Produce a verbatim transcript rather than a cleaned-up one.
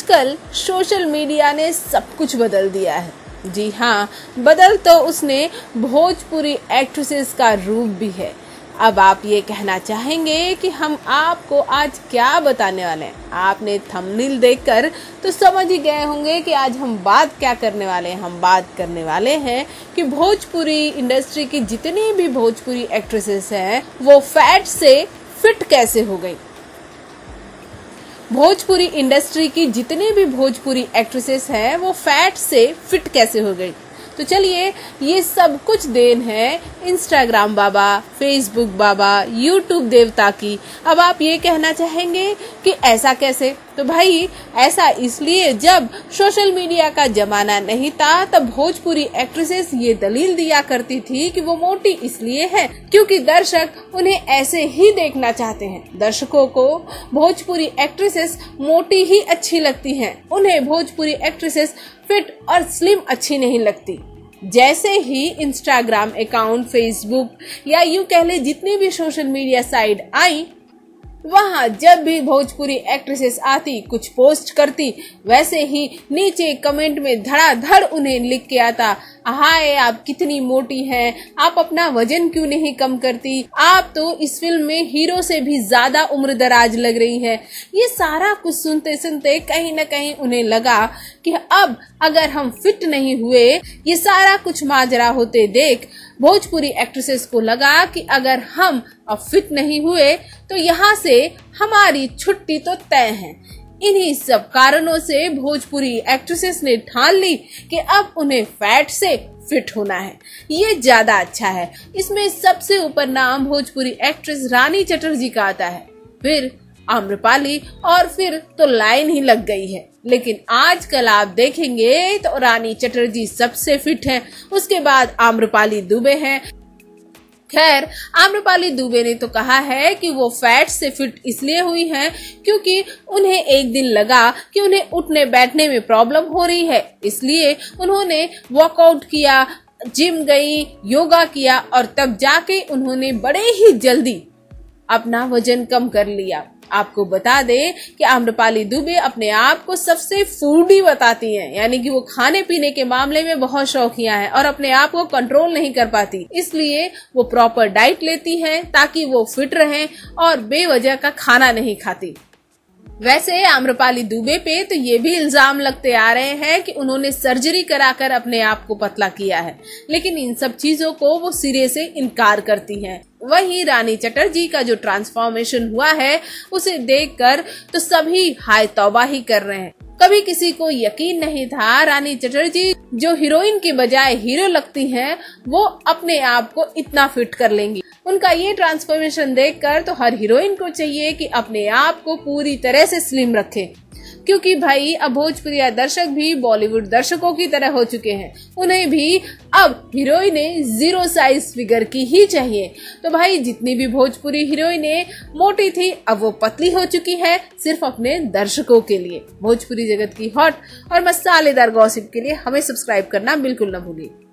आजकल social media ने सब कुछ बदल दिया है। जी हाँ, बदल तो उसने भोजपुरी एक्ट्रेसेस का रूप भी है। अब आप ये कहना चाहेंगे कि हम आपको आज क्या बताने वाले हैं। आपने थंबनेल देखकर तो समझ ही गए होंगे कि आज हम बात क्या करने वाले हैं। हम बात करने वाले हैं कि भोजपुरी इंडस्ट्री की जितनी भी भोजपुरी एक्ट्रेसेस हैं वो फैट से फिट कैसे हो गई। भोजपुरी इंडस्ट्री की जितनी भी भोजपुरी एक्ट्रेसेस हैं वो फैट से फिट कैसे हो गई। तो चलिए, ये सब कुछ देन है इंस्टाग्राम बाबा, फेसबुक बाबा, यूट्यूब देवता की। अब आप ये कहना चाहेंगे कि ऐसा कैसे। तो भाई ऐसा इसलिए, जब सोशल मीडिया का जमाना नहीं था तब भोजपुरी एक्ट्रेसेस ये दलील दिया करती थी कि वो मोटी इसलिए है क्योंकि दर्शक उन्हें ऐसे ही देखना चाहते हैं। दर्शकों को भोजपुरी एक्ट्रेसेस मोटी ही अच्छी लगती हैं। उन्हें भोजपुरी एक्ट्रेसेस फिट और स्लिम अच्छी नहीं लगती। जैसे ही इंस्टाग्राम अकाउंट, फेसबुक या यूं कह ले जितनी भी सोशल मीडिया साइट आई, वहां जब भी भोजपुरी एक्ट्रेसेस आती, कुछ पोस्ट करती, वैसे ही नीचे कमेंट में धड़ाधड़ उन्हें लिख के आता, हाय आप कितनी मोटी हैं, आप अपना वजन क्यों नहीं कम करती, आप तो इस फिल्म में हीरो से भी ज्यादा उम्र दराज लग रही है। ये सारा कुछ सुनते सुनते कहीं न कहीं उन्हें लगा कि अब अगर हम फिट नहीं हुए, ये सारा कुछ माजरा होते देख भोजपुरी एक्ट्रेसेस को लगा कि अगर हम अब फिट नहीं हुए तो यहाँ से हमारी छुट्टी तो तय है। इन्हीं सब कारणों से भोजपुरी एक्ट्रेसेस ने ठान ली कि अब उन्हें फैट से फिट होना है, ये ज्यादा अच्छा है। इसमें सबसे ऊपर नाम भोजपुरी एक्ट्रेस रानी चटर्जी का आता है, फिर आम्रपाली, और फिर तो लाइन ही लग गई है। लेकिन आजकल आप देखेंगे तो रानी चटर्जी सबसे फिट है, उसके बाद आम्रपाली दुबे हैं। खैर, आम्रपाली दुबे ने तो कहा है कि वो फैट से फिट इसलिए हुई हैं क्योंकि उन्हें एक दिन लगा कि उन्हें उठने बैठने में प्रॉब्लम हो रही है, इसलिए उन्होंने वर्कआउट किया, जिम गई, योगा किया और तब जाके उन्होंने बड़े ही जल्दी अपना वजन कम कर लिया। आपको बता दें कि आम्रपाली दुबे अपने आप को सबसे फूडी बताती हैं, यानी कि वो खाने पीने के मामले में बहुत शौकिया है और अपने आप को कंट्रोल नहीं कर पाती, इसलिए वो प्रॉपर डाइट लेती हैं ताकि वो फिट रहें और बेवजह का खाना नहीं खाती। वैसे आम्रपाली दुबे पे तो ये भी इल्जाम लगते आ रहे हैं कि उन्होंने सर्जरी कराकर अपने आप को पतला किया है, लेकिन इन सब चीजों को वो सिरे से इनकार करती हैं। वहीं रानी चटर्जी का जो ट्रांसफॉर्मेशन हुआ है उसे देखकर तो सभी हाय तौबा ही कर रहे हैं। कभी किसी को यकीन नहीं था रानी चटर्जी जो हीरोइन के बजाय हीरो लगती हैं, वो अपने आप को इतना फिट कर लेंगी। उनका ये ट्रांसफॉर्मेशन देखकर तो हर हीरोइन को चाहिए कि अपने आप को पूरी तरह से स्लिम रखे, क्योंकि भाई अब भोजपुरी दर्शक भी बॉलीवुड दर्शकों की तरह हो चुके हैं। उन्हें भी अब हीरोइनें जीरो साइज फिगर की ही चाहिए। तो भाई जितनी भी भोजपुरी हीरोइनें मोटी थी अब वो पतली हो चुकी है, सिर्फ अपने दर्शकों के लिए। भोजपुरी जगत की हॉट और मसालेदार गॉसिप के लिए हमें सब्सक्राइब करना बिल्कुल न भूलिए।